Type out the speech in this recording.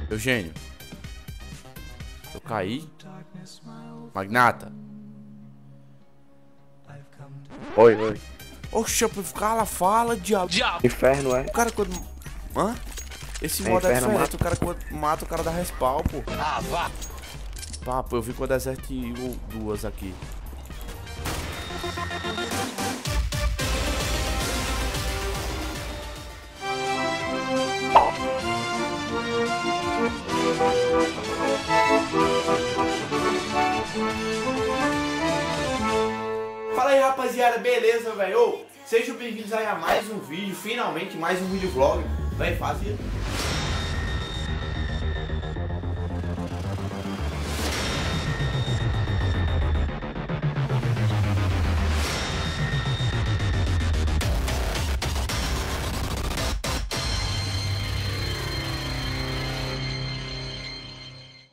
Eugênio. Eu caí. Magnata. Oi. Oxe, fala, diabo. Inferno, é? O cara quando... Hã? Esse É modo é inferno, diferente, o cara quando mata, o cara dá respawn, pô. Ah, vá. Papo, eu vi com a Desert Eagle 2 aqui. Fala aí, rapaziada, beleza, velho? Sejam bem-vindos aí a mais um vídeo, finalmente mais um vídeo vlog. Vai, fazia.